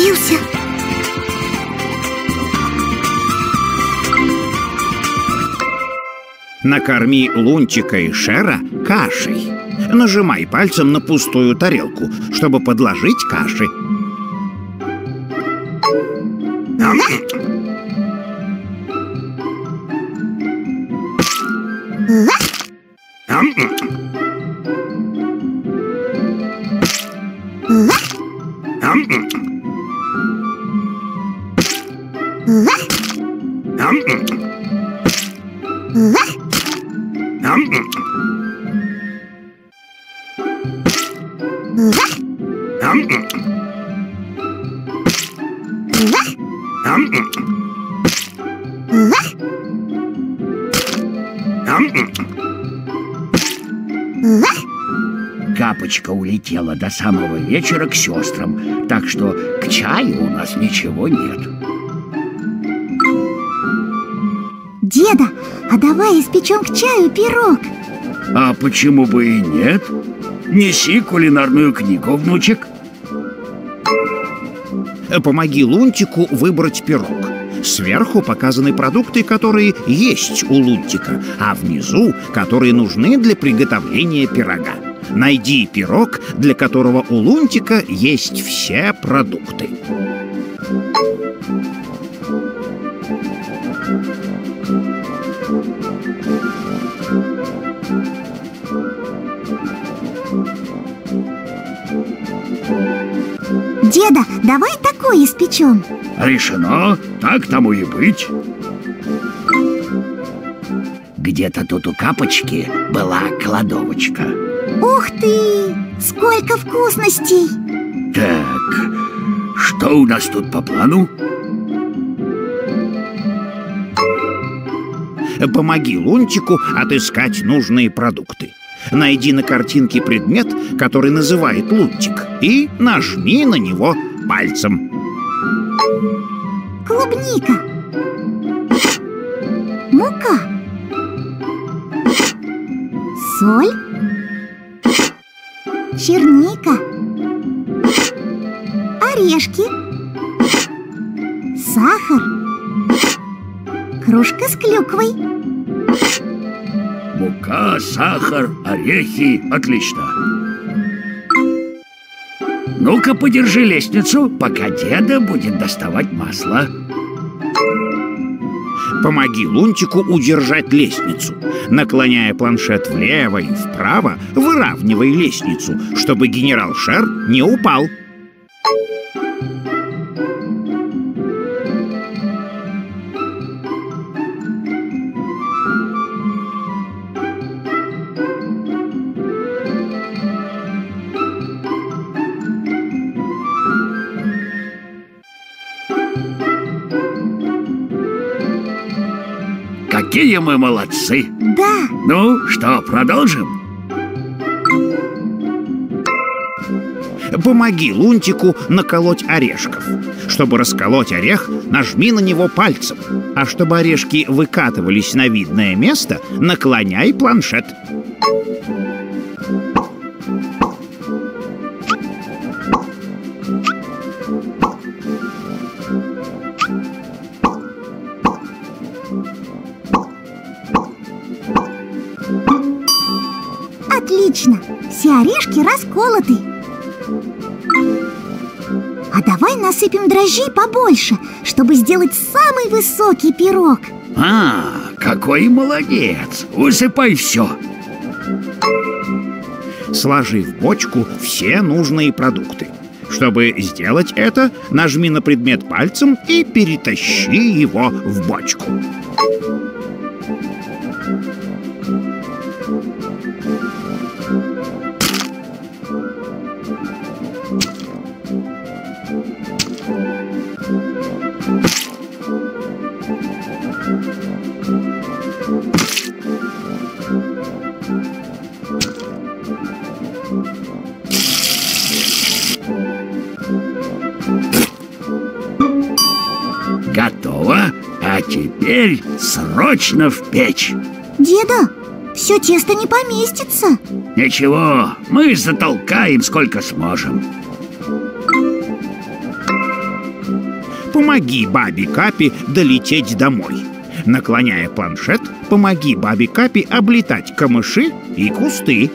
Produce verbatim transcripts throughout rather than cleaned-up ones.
получился. Накорми Лунтика и Шера кашей. Нажимай пальцем на пустую тарелку, чтобы подложить каши. Капочка улетела до самого вечера к сестрам, так что к чаю у нас ничего нет. Деда, а давай испечем к чаю пирог. А почему бы и нет? Неси кулинарную книгу, внучек. Помоги Лунтику выбрать пирог. Сверху показаны продукты, которые есть у Лунтика, а внизу, которые нужны для приготовления пирога. Найди пирог, для которого у Лунтика есть все продукты. Деда, давай такое испечем. Решено, так тому и быть. Где-то тут у Капочки была кладовочка. Ух ты! Сколько вкусностей! Так, что у нас тут по плану? Помоги Лунтику отыскать нужные продукты. Найди на картинке предмет, который называет Лунтик, и нажми на него пальцем. Клубника. Мука. Соль. Черника. Орешки. Сахар. Кружка с клюквой. Мука, сахар, орехи. Отлично. Ну-ка, подержи лестницу, пока деда будет доставать масло. Помоги Лунтику удержать лестницу. Наклоняя планшет влево и вправо, выравнивай лестницу, чтобы генерал Шер не упал. Какие мы молодцы! Да! Ну, что, продолжим? Помоги Лунтику наколоть орешков. Чтобы расколоть орех, нажми на него пальцем. А чтобы орешки выкатывались на видное место, наклоняй планшет. Отлично! Все орешки расколоты. А давай насыпем дрожжей побольше, чтобы сделать самый высокий пирог. А, какой молодец! Высыпай все. Сложи в бочку все нужные продукты. Чтобы сделать это, нажми на предмет пальцем и перетащи его в бочку. Готово. А теперь срочно в печь. Деда, все тесто не поместится. Ничего, мы затолкаем сколько сможем. помоги бабе Капе долететь домой. Наклоняя планшет, помоги бабе Капе облетать камыши и кусты.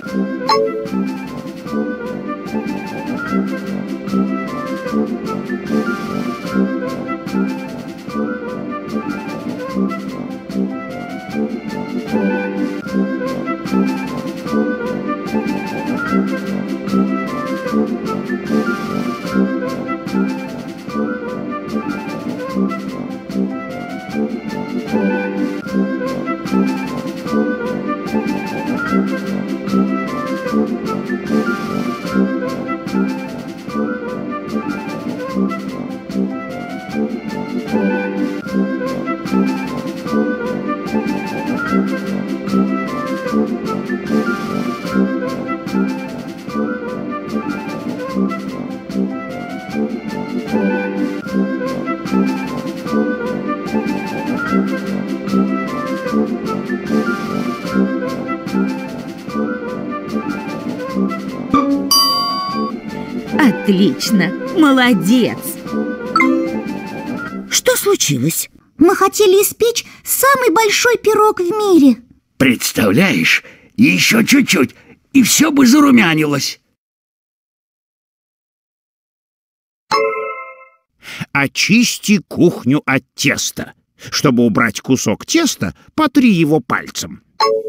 Отлично! Молодец! Что случилось? Мы хотели испечь самый большой пирог в мире. Представляешь, еще чуть-чуть, и все бы зарумянилось. Очисти кухню от теста. Чтобы убрать кусок теста, потри его пальцем.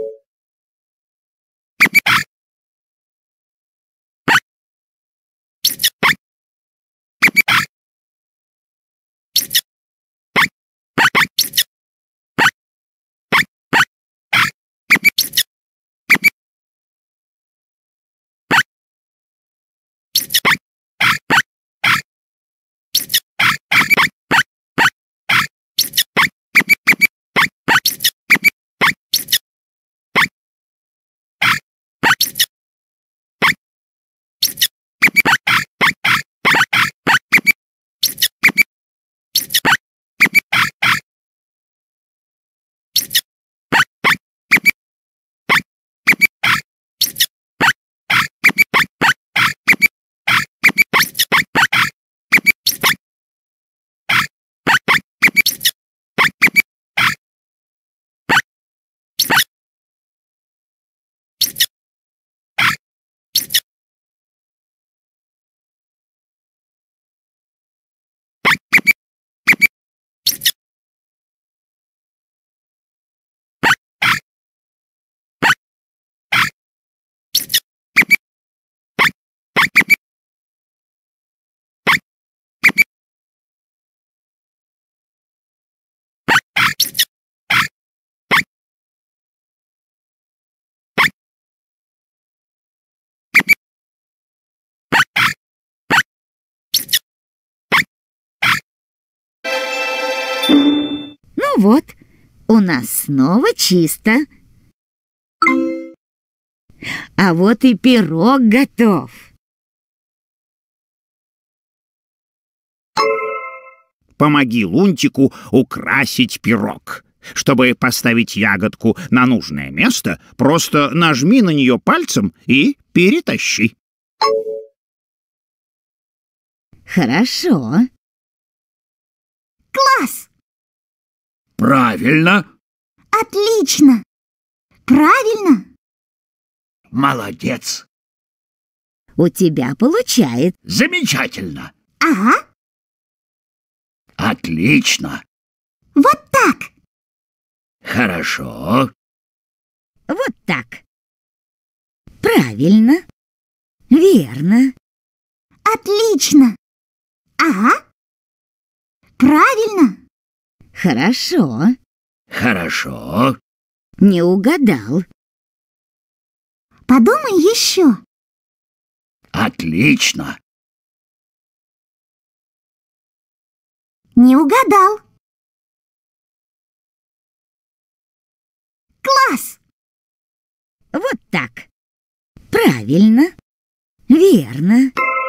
Ну вот, у нас снова чисто. А вот и пирог готов. Помоги Лунтику украсить пирог. Чтобы поставить ягодку на нужное место, просто нажми на нее пальцем и перетащи. Хорошо. Класс! Правильно. Отлично! Правильно! Молодец. У тебя получается. Замечательно. Ага, Отлично. вот так! Хорошо. Вот так. Правильно. Верно. Отлично! Ага, правильно! Хорошо. Хорошо. Не угадал. Подумай еще. Отлично. Не угадал. Класс! Вот так. Правильно. Верно.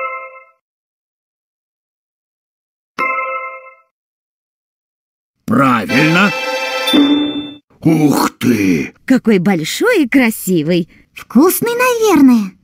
Правильно. Ух ты! Какой большой и красивый. Вкусный, наверное.